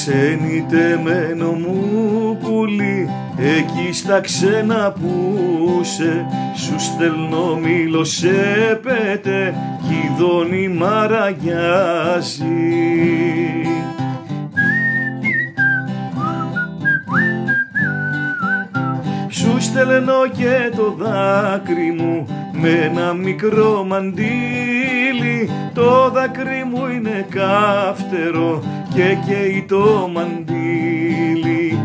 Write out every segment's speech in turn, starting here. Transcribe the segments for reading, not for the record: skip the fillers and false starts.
Ξενιτεμένο μου πουλί, εκεί στα ξένα που σε, σου στέλνω μήλο σε πέτε, κι η δόνη μαραγιάζει. Σου στέλνω και το δάκρυ μου με ένα μικρό μαντίλι, το δάκρυ μου είναι κάφτερο και καίει το μαντίλι.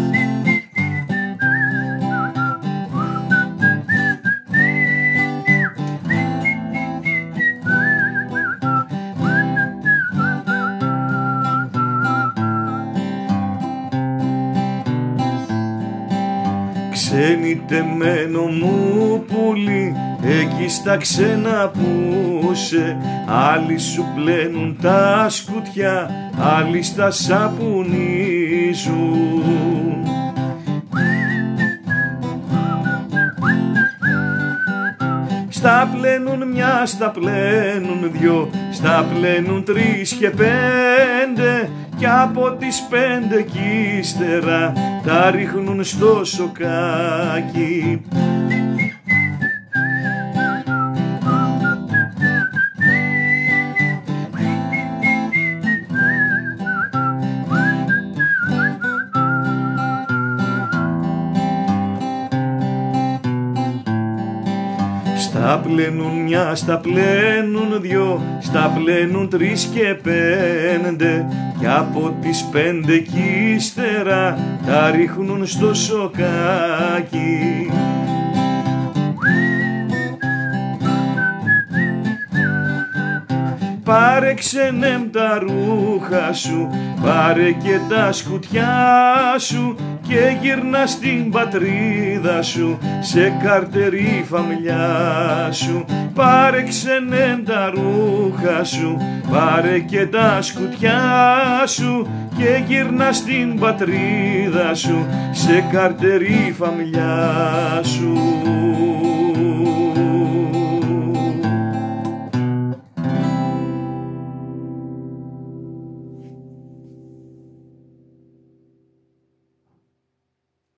Ξενιτεμένο μου πουλί, εκεί στα ξένα που σε, άλλοι σου πλένουν τα σκουτιά, άλλοι στα σαπουνίζουν. Στα πλένουν μια, στα πλένουν δυο, στα πλένουν τρεις και πέντε, κι από τις πέντε κι ύστερα τα ρίχνουν στο σοκάκι. Στα πλένουν μια, στα πλένουν δυο, στα πλένουν τρεις και πέντε, κι από τις πέντε κι ύστερα τα ρίχνουν στο σοκάκι. Πάρε ξενέμ τα ρούχα σου, πάρε και τα σκουτιά σου και γυρνά στην πατρίδα σου, σε καρτερή φαμιλιά σου. Πάρε ξενέμ τα ρούχα σου, πάρε και τα σκουτιά σου και γυρνά στην πατρίδα σου, σε καρτερή φαμιλιά σου.